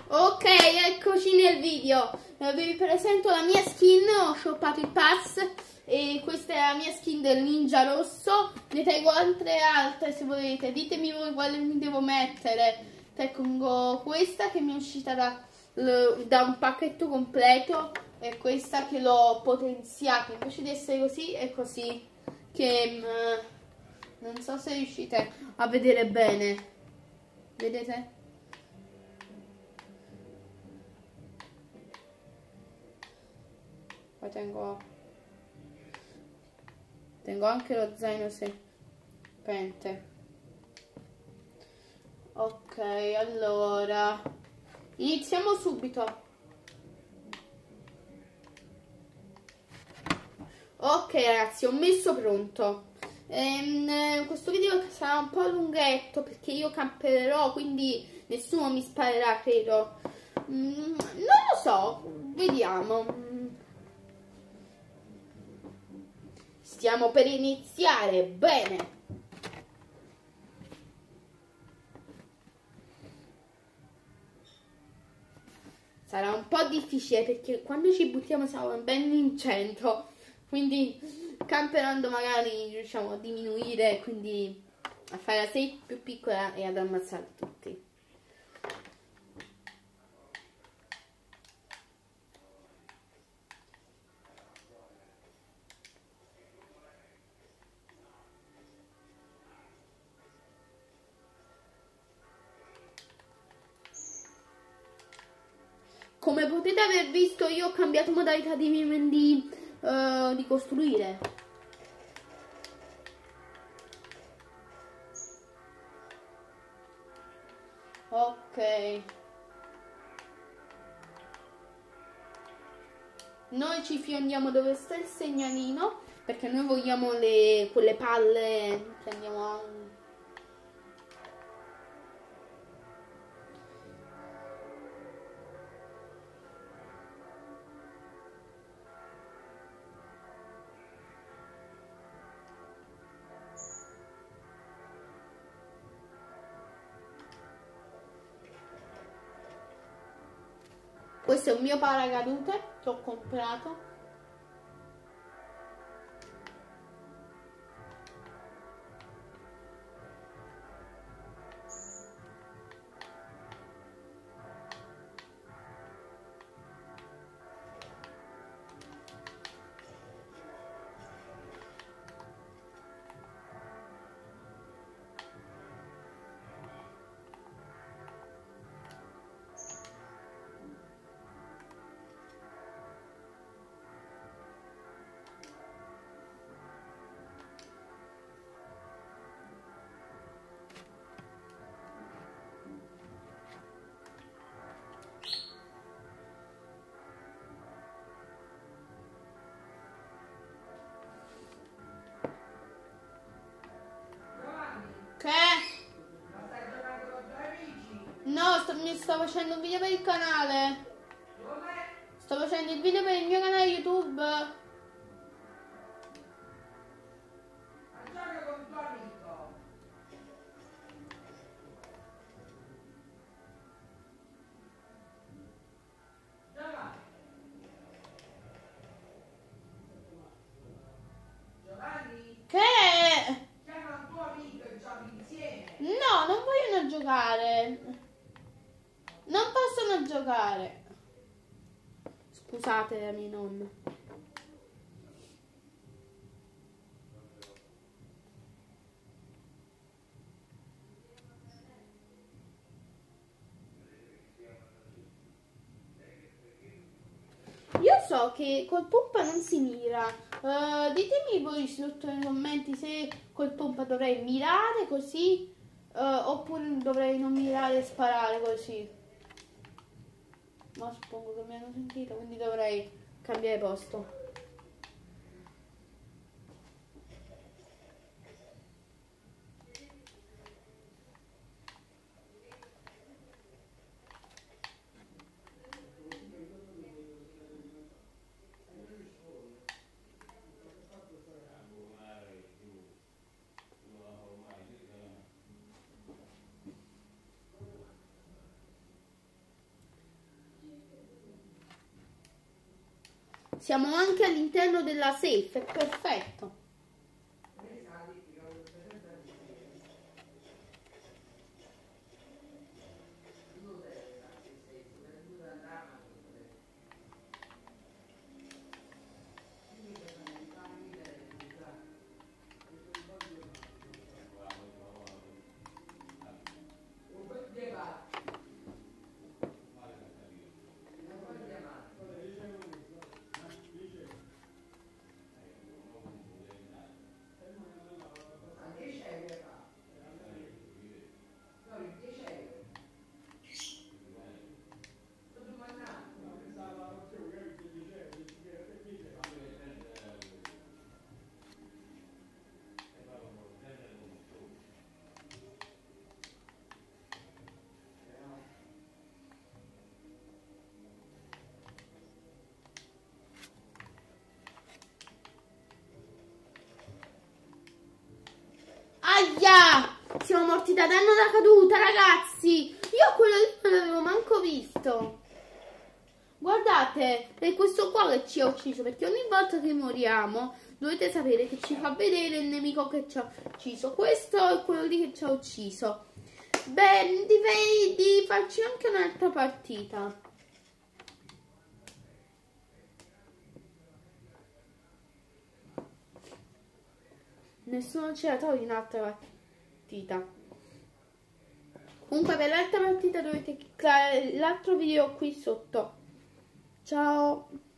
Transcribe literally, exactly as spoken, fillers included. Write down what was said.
Ok, eccoci nel video. Eh, vi presento la mia skin. Ho shoppato il pass e questa è la mia skin del ninja rosso. Ne tengo altre altre se volete. Ditemi voi quale mi devo mettere. Tengo questa che mi è uscita da, da un pacchetto completo e questa che l'ho potenziata. Invece di essere così è così. Che mh, non so se riuscite a vedere bene. Vedete? Poi tengo, tengo anche lo zaino serpente. Ok, allora iniziamo subito. Ok ragazzi, ho messo pronto. Ehm, questo video sarà un po' lunghetto perché io campererò, quindi nessuno mi sparerà, credo. Mm, non lo so, vediamo. Stiamo per iniziare, bene. Sarà un po' difficile perché quando ci buttiamo siamo ben in cento, quindi camperando magari riusciamo a diminuire, quindi a fare la safe più piccola e ad ammazzare tutti. Come potete aver visto, io ho cambiato modalità di, di, uh, di costruire. Ok. Noi ci fiondiamo dove sta il segnalino, perché noi vogliamo le, quelle palle che andiamo a... Questo è un mio paracadute che ho comprato. No, sto, mi sto facendo un video per il canale. Dove? Sto facendo il video per il mio canale YouTube. Gioca con tuo amico. Giovanni. Giovanni? Che? Chiama un tuo amico e giochi insieme. No, non vogliono giocare. Non possono giocare. Scusate la mia nonna. Io so che col pompa non si mira. Uh, ditemi voi sotto nei commenti se col pompa dovrei mirare così uh, oppure dovrei non mirare e sparare così. Ma suppongo che mi hanno sentito, quindi dovrei cambiare posto. Siamo anche all'interno della safe, è perfetto. Aia! Siamo morti da danno da caduta, ragazzi! Io quello lì non l'avevo manco visto. Guardate, è questo qua che ci ha ucciso, perché ogni volta che moriamo dovete sapere che ci fa vedere il nemico che ci ha ucciso. Questo è quello lì che ci ha ucciso. Beh, direi di farci anche un'altra partita. Nessuno c'era trovato in un'altra partita. Comunque per l'altra partita dovete cliccare l'altro video qui sotto. Ciao.